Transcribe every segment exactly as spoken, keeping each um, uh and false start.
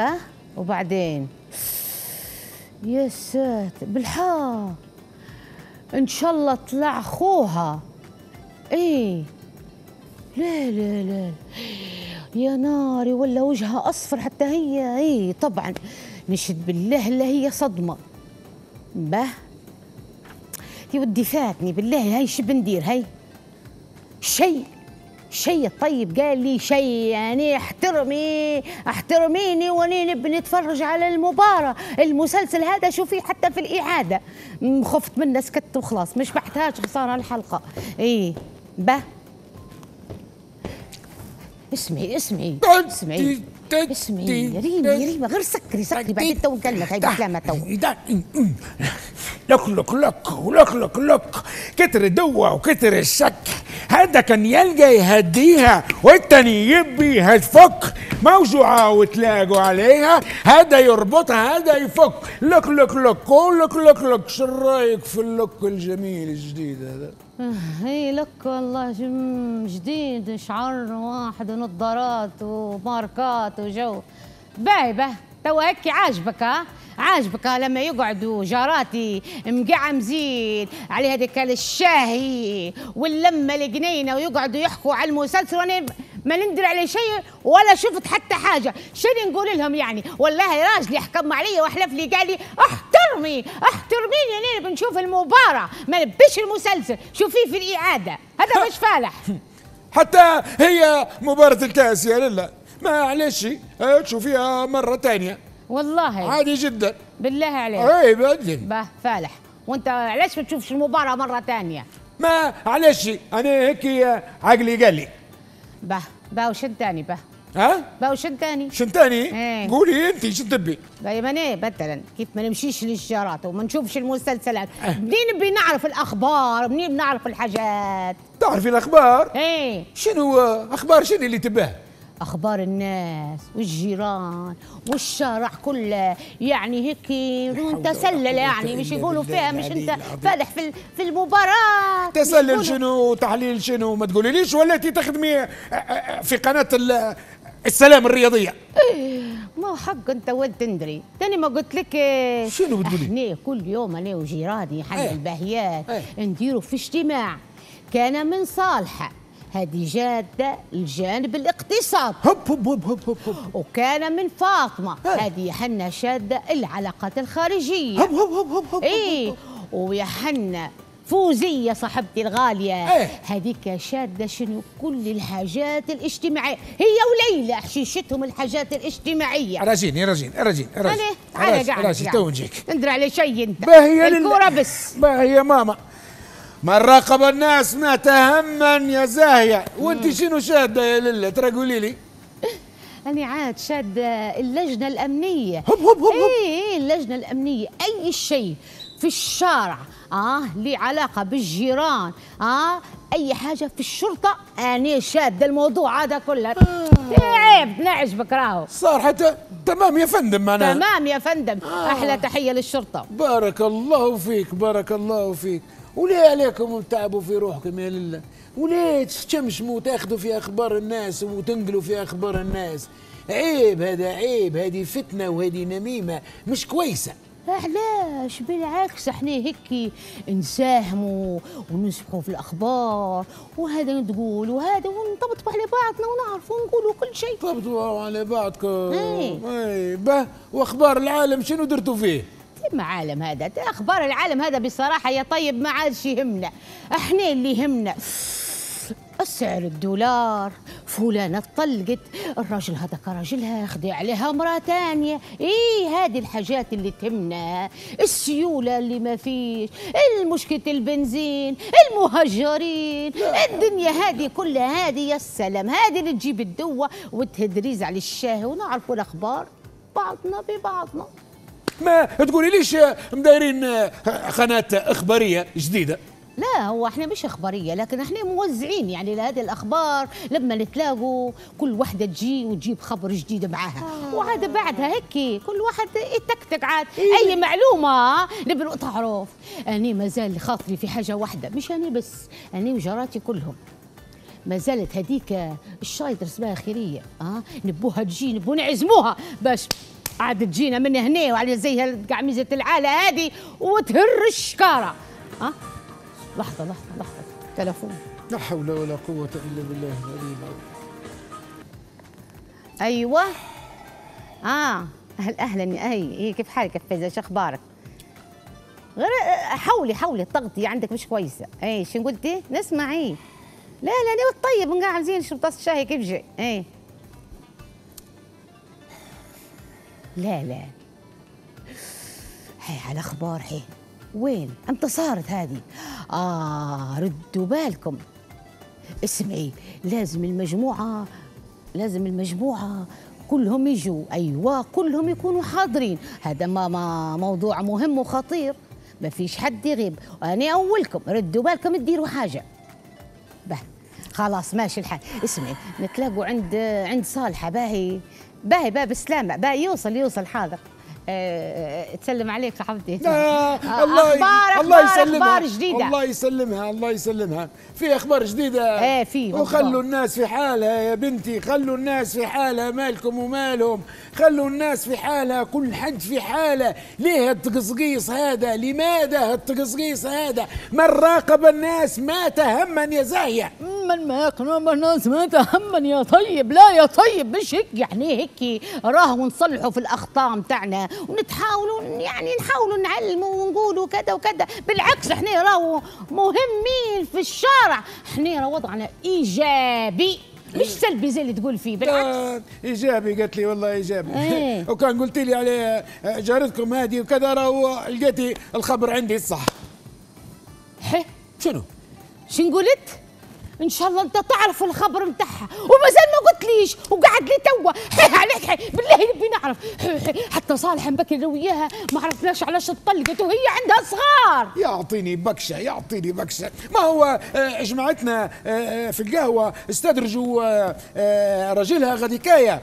باه وبعدين يا ساتر بالحق ان شاء الله طلع اخوها. ايه لا لا لا يا ناري ولا وجهها اصفر حتى هي. ايه طبعا نشهد بالله الا هي صدمه. باه يا ودي فاتني بالله. هاي شو بندير؟ هاي شيء شيء طيب قال لي شيء يعني احترمي احترميني واني نبي نتفرج على المباراة المسلسل هذا. شوفي حتى في الإعادة خفت منه سكت وخلاص مش بعتهاش خسارة الحلقة. ايه به اسمعي اسمعي اسمعي اسمعي يا ريما يا ريما غير سكري سكري بعدين تو نكلمك. هاي بكلامها تو. لك لك لك ولك لك لك كتر الدواء وكتر الشك. هذا كان يلقى يهديها والتاني يبي هتفك موجوعة وتلاقوا عليها. هذا يربطها هذا يفك. لك لك لك ولك لك لك. شو رايك في اللك الجميل الجديد هذا؟ هي لك والله جديد شعر واحد ونظارات وماركات وجو باهي باهي. تو هيك عاجبك؟ ها عاجبك لما يقعدوا جاراتي مقعمزين على هذيك الشاهي واللمه الجنينه ويقعدوا يحكوا على المسلسل وانا ما ندري على شيء ولا شفت حتى حاجه. شنو نقول لهم يعني؟ والله راجلي حكم علي واحلف لي قال لي احترمي احترميني انا بنشوف المباراه ما نبيش المسلسل شوفيه في الاعاده. هذا مش فالح. حتى هي مباراه الكاس يا لله معلش تشوفيها مره ثانيه والله عادي جدا بالله عليك. اي بدل باه فالح. وانت علاش ما تشوفش المباراه مره ثانيه؟ ما علاش انا هيك عقلي قال لي. باه باه وشن ثاني باه ها باه وشن ثاني شن ثاني ايه. قولي انت شو تبي؟ دايما ايه مثلا كيف ما نمشيش للجارات وما نشوفش المسلسلات. منين نبي نعرف الاخبار؟ منين بنعرف الحاجات؟ تعرفي الاخبار؟ ايه. شنو اخبار شنو اللي تباه؟ اخبار الناس والجيران والشارع كله يعني هيك تسلل يعني مش يقولوا فيها مش انت فالح في في المباراه. تسلل شنو تحليل شنو ما تقوليليش ولا انت تخدمي في قناه السلام الرياضيه؟ ما حق انت وين تندري تاني ما قلت لك. شنو بتقولي؟ احنا كل يوم انا وجيراني حق ايه. الباهيات ايه. نديروا في اجتماع كان من صالحه هذه جادة الجانب الاقتصاد. هب هب هب هب هب هب. وكان من فاطمة هذه حنا شادة العلاقات الخارجية. هب هب هب هب هب. ايه ويا حنا فوزية صاحبتي الغالية ايه. هذيك شادة شنو كل الحاجات الاجتماعية. هي وليلى حشيشتهم الحاجات الاجتماعية. راجيني راجيني راجيني راجيني تعال قاعد راجي تو نجيك. تندري على شيء انت؟ باهية الكورة بس. باهية ماما من راقب الناس مات هما يا زاهية. وانت شنو شادة يا لله ترى قولي لي؟ أنا عاد شادة اللجنة الأمنية. هب هب هب. إيه اللجنة الأمنية أي شيء في الشارع آه لي علاقة بالجيران آه أي حاجة في الشرطة أنا شادة الموضوع هذا كله. آه. عيب نعجبك راهو صار حتى تمام يا فندم معناها. تمام يا فندم. آه. أحلى تحية للشرطة. بارك الله فيك بارك الله فيك. وليه عليكم تعبوا في روحكم يا لله؟ وليه تشمشموا وتاخذوا في اخبار الناس وتنقلوا في اخبار الناس؟ عيب هذا عيب. هذه فتنه وهذه نميمه مش كويسه. علاش بالعكس احنا هيك نساهموا ونسبحوا في الاخبار وهذا تقول وهذا ونطبطبوا على بعضنا ونعرفوا ونقولوا كل شيء. طبطبوا على بعضكم. اي اي به. واخبار العالم شنو درتوا فيه؟ ما عالم هذا اخبار العالم هذا بصراحه يا طيب ما عادش يهمنا. احنا اللي يهمنا السعر الدولار. فلانة طلقت الراجل هذا كراجلها خدي عليها امرأة ثانية. ايه هذه الحاجات اللي تهمنا. السيولة اللي ما فيش المشكلة البنزين المهجرين الدنيا هذه كلها هذه يا السلام. هذه اللي تجيب الدواء والتدريز على الشاهي ونعرفوا الاخبار بعضنا ببعضنا. ما تقولي ليش مدايرين قناة اخبارية جديدة؟ لا هو احنا مش اخباريه لكن احنا موزعين يعني لهذه الاخبار لما نتلاقوا كل واحده تجي وتجيب خبر جديد معاها. آه. وعاد بعدها هيك كل واحد يتكتك عاد. إيه؟ اي معلومه نبي تعرف. انا ما زال خاطري في حاجه واحده مش انا بس انا وجاراتي كلهم ما زالت هذيك الشايطر اسمها خيريه اه نبوها تجي نبو نعزموها باش عاد تجينا من هنا وعلى زي القعميزة العالة هذه وتهر الشكارة. ها لحظة لحظة لحظة تلفون. لا حول ولا قوة إلا بالله العلي العظيم. أيوة آه أهل أهلا أي إيه كيف حالك فايزة شو أخبارك؟ غير حولي حولي الضغط عندك مش كويسة. إيه شو قلتي؟ نسمع إيه لا لا أنا طيب نقعد زين نشرب طاسة شاي كيف جاي. إيه لا لا هي على أخبار هي وين؟ أمتى صارت هذه؟ آه ردوا بالكم. اسمعي لازم المجموعة لازم المجموعة كلهم يجوا. أيوة كلهم يكونوا حاضرين. هذا ما, ما موضوع مهم وخطير ما فيش حد يغيب. وأنا أولكم ردوا بالكم تديروا حاجة. به خلاص ماشي الحال. اسمعي نتلاقوا عند عند صالحة باهي باهي باب السلامة باهي يوصل يوصل حاضر. أه تسلم عليك صاحبتي. لا أه الله أخبار الله أخبار يسلمها أخبار جديدة. الله يسلمها الله يسلمها. في أخبار جديدة. ايه في وخلوا الناس في حالها يا بنتي. خلوا الناس في حالها مالكم ومالهم. خلوا الناس في حالها كل حد في حاله. ليه التقصقيص هذا؟ لماذا التقصقيص هذا؟ من راقب الناس مات هما يا زاهية. من ما يقرب الناس مات هما يا طيب. لا يا طيب مش هيك يعني هيك راهو نصلحوا في الأخطاء متاعنا ونتحاولوا يعني نحاولوا نعلموا ونقولوا كذا وكذا. بالعكس احنا راهو مهمين في الشارع. احنا راه وضعنا ايجابي مش سلبي زي اللي تقول فيه. بالعكس ايجابي. قالت لي والله ايجابي. ايه. وكان قلت لي على جارتكم هذه وكذا راهو لقيتي الخبر عندي صح. حي شنو؟ شنو قلت؟ ان شاء الله انت تعرف الخبر نتاعها ومازال ما قلتليش وقعد لي توا. حي عليك حي بالله نبي نعرف. حي حي حتى صالح مبكر انا وياها ما عرفناش علاش اتطلقت وهي عندها صغار. يعطيني بكشه يعطيني بكشه. ما هو جمعتنا في القهوه استدرجوا رجلها غديكايه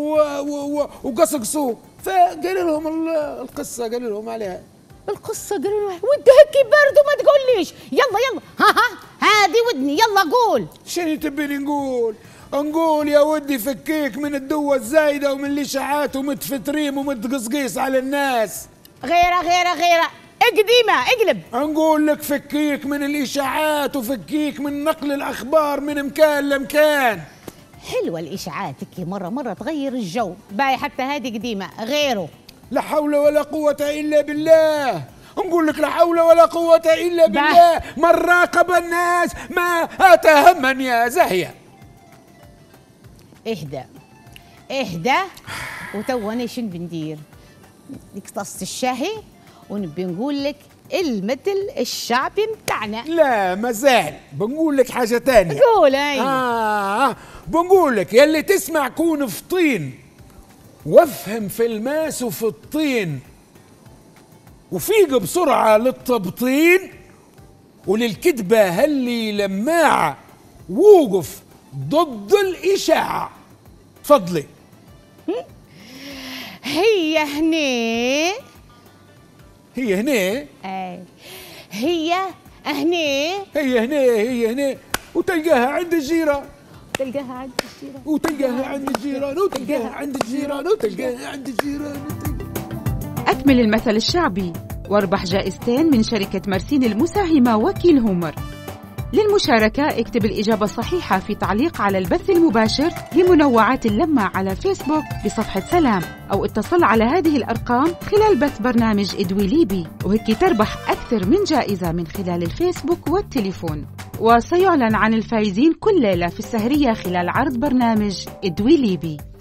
وقصقصوه فقال لهم القصه قال لهم عليها القصة. قالوا له وانت هيك بارد وما تقوليش. يلا يلا ها ها هذه ودني يلا قول. شنو تبيني نقول؟ نقول يا ودي فكيك من الدوة الزايدة ومن الإشاعات ومتفتريم ومتقصقيص على الناس. غيره غيره غيره اقديمة اقلب. نقول لك فكيك من الإشاعات وفكيك من نقل الأخبار من مكان لمكان. حلوة الإشاعات هيك مرة مرة تغير الجو. باي حتى هذه قديمة غيره. لا حول ولا قوة إلا بالله. نقول لك لا حول ولا قوة إلا بالله. من راقب الناس ما أتهمن يا زاهية. اهدى اهدى وتوا انا شنو بندير؟ ديك طاسة الشاهي ونبي نقول لك المثل الشعبي متاعنا. لا مازال بنقول لك حاجة تانية. قول. اي آه بنقول لك يلي تسمع كون في طين وافهم في الماس وفي الطين وفيق بسرعة للتبطين وللكذبة هلي لماعة ووقف ضد الإشاعة. تفضلي. هي هني هي هني اي هي هني هي هني هي هني وتلقاها عند الجيران تلقاها عند الجيران وتلقاها عند الجيران وتلقاها عند الجيران وتلقاها عند الجيران. أكمل المثل الشعبي واربح جائزتين من شركة مرسين المساهمة وكيل هومر. للمشاركة اكتب الإجابة الصحيحة في تعليق على البث المباشر لمنوعات اللمة على فيسبوك بصفحة سلام أو اتصل على هذه الأرقام خلال بث برنامج إدوي ليبي وهيك تربح أكثر من جائزة من خلال الفيسبوك والتليفون. وسيعلن عن الفائزين كل ليلة في السهرية خلال عرض برنامج إدوي ليبي.